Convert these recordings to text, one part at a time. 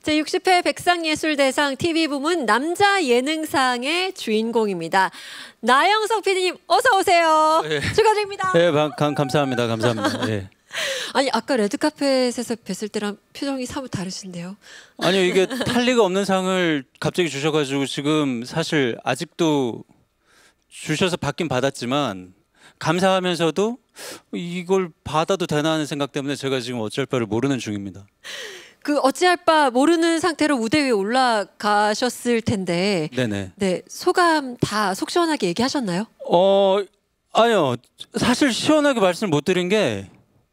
제60회 백상예술대상 TV 부문 남자 예능상의 주인공입니다. 나영석 PD님 어서 오세요. 예. 축하드립니다. 네, 감사합니다. 감사합니다. 예. 아니 아까 레드카펫에서 뵀을 때랑 표정이 사뭇 다르신데요. 아니요, 이게 탈 리가 없는 상을 갑자기 주셔가지고 지금 사실 아직도 주셔서 받긴 받았지만 감사하면서도 이걸 받아도 되나 하는 생각 때문에 제가 지금 어쩔 바를 모르는 중입니다. 그 어찌할 바 모르는 상태로 무대 위에 올라가셨을 텐데, 네네. 네, 소감 다 속 시원하게 얘기하셨나요? 아니요, 사실 시원하게 말씀을 못 드린 게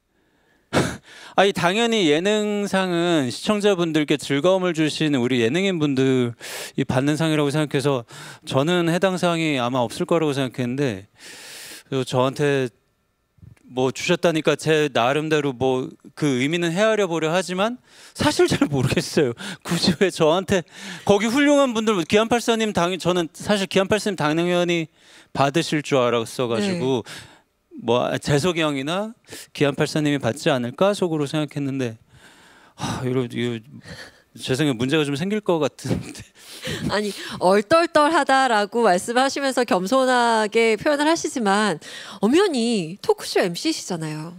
아니 당연히 예능상은 시청자분들께 즐거움을 주시는 우리 예능인분들이 받는 상이라고 생각해서 저는 해당 상이 아마 없을 거라고 생각했는데, 그리고 저한테 뭐 주셨다니까 제 나름대로 뭐 그 의미는 헤아려 보려 하지만 사실 잘 모르겠어요. 굳이 왜 저한테, 거기 훌륭한 분들, 기안팔사님 저는 사실 기안팔사님 당연히 받으실 줄 알았어가지고 뭐 재석이 형이나 기안팔사님이 받지 않을까 속으로 생각했는데, 이거 제 생각에 문제가 좀 생길 것 같은데. 아니 얼떨떨하다라고 말씀하시면서 겸손하게 표현을 하시지만 엄연히 토크쇼 MC시잖아요.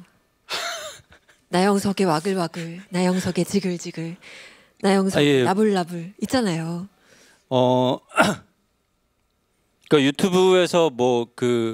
나영석의 와글와글, 나영석의 지글지글, 나영석의 나불나불 있잖아요. 그러니까 유튜브에서 뭐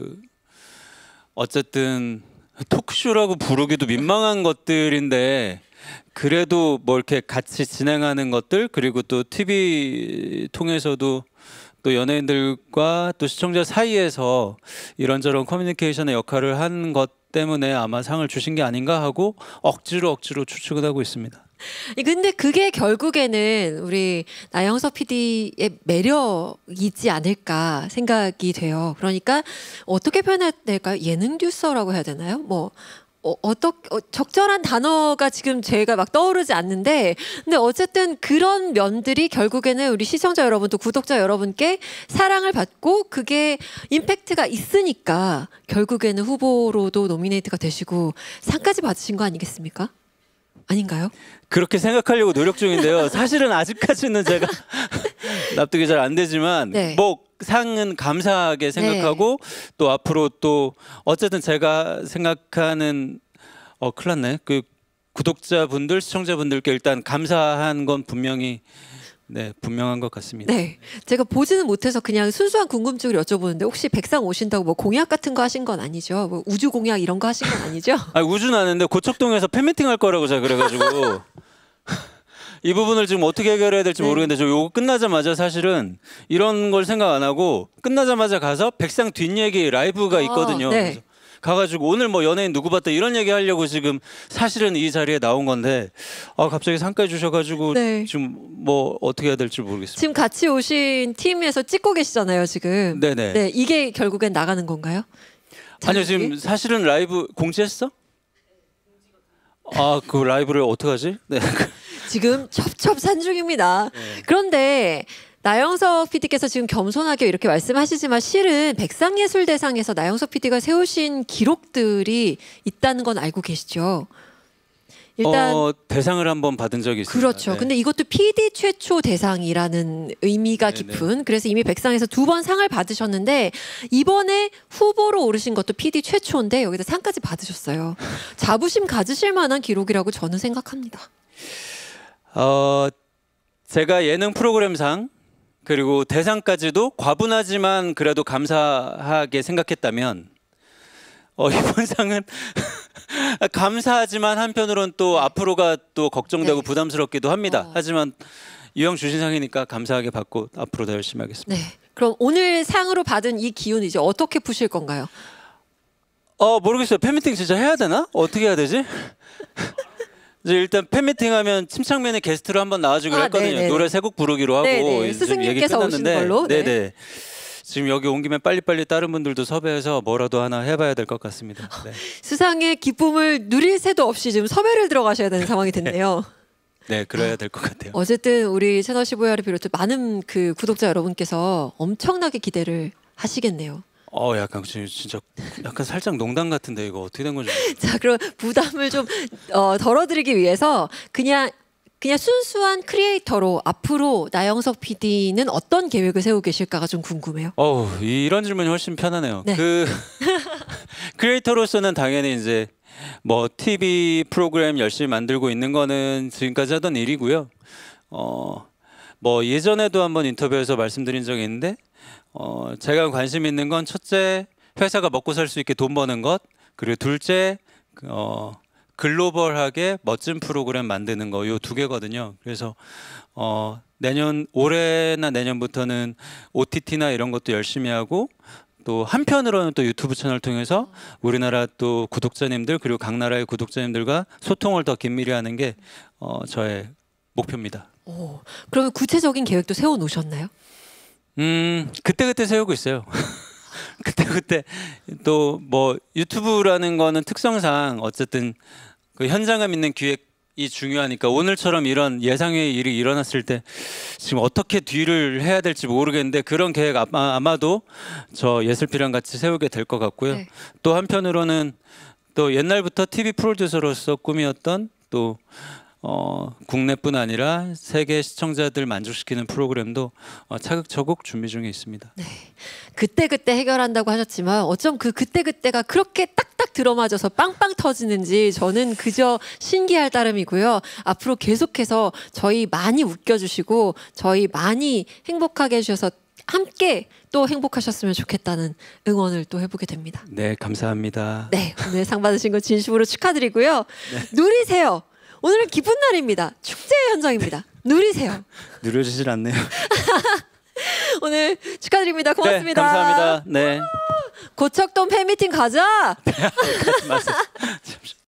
어쨌든 토크쇼라고 부르기도 민망한 것들인데, 그래도 뭐 이렇게 같이 진행하는 것들, 그리고 또 TV 통해서도 또 연예인들과 또 시청자 사이에서 이런저런 커뮤니케이션의 역할을 한 것 때문에 아마 상을 주신 게 아닌가 하고 억지로 추측을 하고 있습니다. 근데 그게 결국에는 우리 나영석 PD의 매력이지 않을까 생각이 돼요. 그러니까 어떻게 표현해야 될까요? 예능 듀서라고 해야 되나요? 뭐 적절한 단어가 지금 제가 막 떠오르지 않는데, 근데 어쨌든 그런 면들이 결국에는 우리 시청자 여러분 또 구독자 여러분께 사랑을 받고 그게 임팩트가 있으니까 결국에는 후보로도 노미네이트가 되시고 상까지 받으신 거 아니겠습니까? 아닌가요? 그렇게 생각하려고 노력 중인데요. 사실은 아직까지는 제가 납득이 잘 안 되지만 뭐 상은 감사하게 생각하고 또 앞으로 또 어쨌든 제가 생각하는 큰일 났네. 그 구독자분들, 시청자분들께 일단 감사한 건 분명히 분명한 것 같습니다. 네, 제가 보지는 못해서 그냥 순수한 궁금증을 여쭤보는데, 혹시 백상 오신다고 뭐 공약 같은 거 하신 건 아니죠? 뭐 우주 공약 이런 거 하신 건 아니죠? 아니, 우주는 아는데 고척동에서 팬미팅 할 거라고 제가 그래가지고 이 부분을 지금 어떻게 해결해야 될지 모르겠는데, 저 요거 끝나자마자 사실은 이런 걸 생각 안 하고 끝나자마자 가서 백상 뒷얘기 라이브가 있거든요. 그래서 가가지고 오늘 뭐 연예인 누구 봤다 이런 얘기 하려고 지금 사실은 이 자리에 나온 건데, 갑자기 상까지 주셔가지고 지금 뭐 어떻게 해야 될지 모르겠습니다. 지금 같이 오신 팀에서 찍고 계시잖아요 지금. 네네. 네, 이게 결국엔 나가는 건가요? 아니요, 지금 사실은 라이브 공지했어? 그 라이브를 어떡하지? 네. 지금 첩첩산중입니다. 그런데 나영석 PD께서 지금 겸손하게 이렇게 말씀하시지만 실은 백상예술대상에서 나영석 PD가 세우신 기록들이 있다는 건 알고 계시죠? 일단 대상을 한번 받은 적이 있습니다. 그렇죠. 근데 이것도 PD 최초 대상이라는 의미가 깊은, 그래서 이미 백상에서 2번 상을 받으셨는데 이번에 후보로 오르신 것도 PD 최초인데 여기다 상까지 받으셨어요. 자부심 가지실 만한 기록이라고 저는 생각합니다. 제가 예능 프로그램상 그리고 대상까지도 과분하지만 그래도 감사하게 생각했다면, 이번 상은 감사하지만 한편으로는 또 앞으로가 또 걱정되고 부담스럽기도 합니다. 하지만 이왕 주신 상이니까 감사하게 받고 앞으로 더 열심히 하겠습니다. 네. 그럼 오늘 상으로 받은 이 기운 이제 어떻게 푸실 건가요? 모르겠어요. 팬미팅 진짜 해야 되나? 어떻게 해야 되지? 이제 일단 팬미팅 하면 침착맨의 게스트로 한번 나와주기로 했거든요. 노래 3곡 부르기로 하고 스승님께서 오신 걸로. 네네. 지금 여기 온 김에 빨리빨리 다른 분들도 섭외해서 뭐라도 하나 해봐야 될 것 같습니다. 수상의 기쁨을 누릴 새도 없이 지금 섭외를 들어가셔야 되는 상황이 됐네요. 네, 그래야 될 것 같아요. 어쨌든 우리 채널 15야를 비롯해 많은 그 구독자 여러분께서 엄청나게 기대를 하시겠네요. 약간 진짜 약간 살짝 농담 같은데 이거 어떻게 된 거죠? 자, 그럼 부담을 좀 덜어드리기 위해서 그냥 그냥 순수한 크리에이터로 앞으로 나영석 PD는 어떤 계획을 세우고 계실까가 좀 궁금해요. 이런 질문이 훨씬 편하네요. 네. 크리에이터로서는 당연히 이제 뭐 TV 프로그램 열심히 만들고 있는 거는 지금까지 하던 일이고요. 뭐 예전에도 한번 인터뷰에서 말씀드린 적이 있는데 제가 관심 있는 건 첫째 회사가 먹고 살 수 있게 돈 버는 것, 그리고 둘째 글로벌하게 멋진 프로그램 만드는 거, 요 두 개거든요. 그래서 올해나 내년부터는 OTT나 이런 것도 열심히 하고, 또 한편으로는 또 유튜브 채널 통해서 우리나라 또 구독자님들 그리고 각 나라의 구독자님들과 소통을 더 긴밀히 하는 게 저의 목표입니다. 그러면 구체적인 계획도 세워 놓으셨나요? 그때그때 세우고 있어요. 그때 또 뭐 유튜브라는 거는 특성상 어쨌든 그 현장감 있는 기획이 중요하니까, 오늘처럼 이런 예상외의 일이 일어났을 때 지금 어떻게 뒤를 해야 될지 모르겠는데, 그런 계획 아마도 저 예슬피랑 같이 세우게 될 것 같고요. 네. 또 한편으로는 또 옛날부터 TV 프로듀서로서 꿈이었던 또 국내뿐 아니라 세계 시청자들 만족시키는 프로그램도 차곡차곡 준비 중에 있습니다. 네. 그때그때 해결한다고 하셨지만 어쩜 그때그때가 그렇게 딱딱 들어맞아서 빵빵 터지는지 저는 그저 신기할 따름이고요. 앞으로 계속해서 저희 많이 웃겨주시고 저희 많이 행복하게 해주셔서 함께 또 행복하셨으면 좋겠다는 응원을 또 해보게 됩니다. 네, 감사합니다. 네, 오늘 상 받으신 거 진심으로 축하드리고요. 누리세요. 오늘은 기쁜 날입니다. 축제 현장입니다. 누리세요. 누려지질 않네요. 오늘 축하드립니다. 고맙습니다. 네, 감사합니다. 네. 고척돔 팬미팅 가자. 맞습니다.